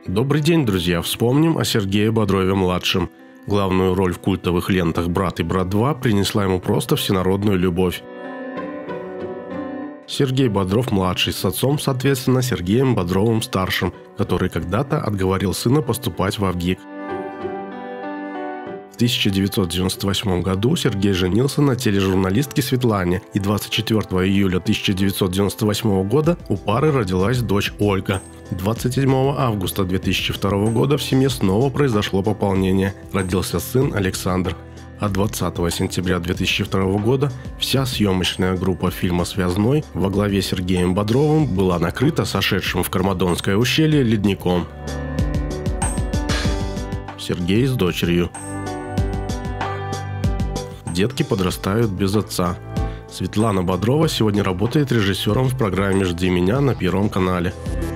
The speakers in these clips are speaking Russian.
Добрый день, друзья! Вспомним о Сергее Бодрове-младшем. Главную роль в культовых лентах «Брат» и «Брат 2» принесла ему просто всенародную любовь. Сергей Бодров-младший с отцом, соответственно, Сергеем Бодровым-старшим, который когда-то отговорил сына поступать в ВГИК. В 1998 году Сергей женился на тележурналистке Светлане, и 24 июля 1998 года у пары родилась дочь Ольга. 27 августа 2002 года в семье снова произошло пополнение. Родился сын Александр. А 20 сентября 2002 года вся съемочная группа фильма «Связной» во главе с Сергеем Бодровым была накрыта сошедшим в Кармадонское ущелье ледником. Сергей с дочерью. Детки подрастают без отца. Светлана Бодрова сегодня работает режиссером в программе «Жди меня» на Первом канале.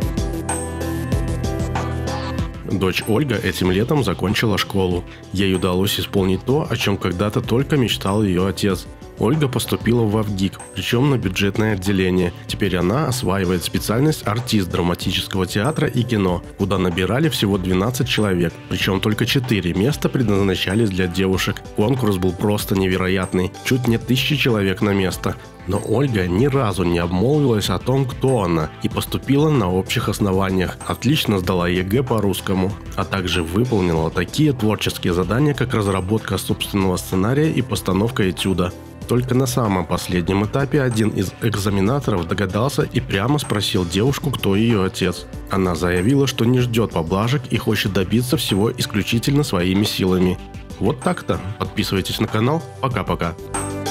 Дочь Ольга этим летом закончила школу. Ей удалось исполнить то, о чем когда-то только мечтал ее отец. Ольга поступила в ВГИК, причем на бюджетное отделение. Теперь она осваивает специальность артист драматического театра и кино, куда набирали всего 12 человек, причем только 4 места предназначались для девушек. Конкурс был просто невероятный, чуть не 1000 человек на место. Но Ольга ни разу не обмолвилась о том, кто она, и поступила на общих основаниях. Отлично сдала ЕГЭ по русскому, а также выполнила такие творческие задания, как разработка собственного сценария и постановка этюда. Только на самом последнем этапе один из экзаменаторов догадался и прямо спросил девушку, кто ее отец. Она заявила, что не ждет поблажек и хочет добиться всего исключительно своими силами. Вот так-то. Подписывайтесь на канал. Пока-пока.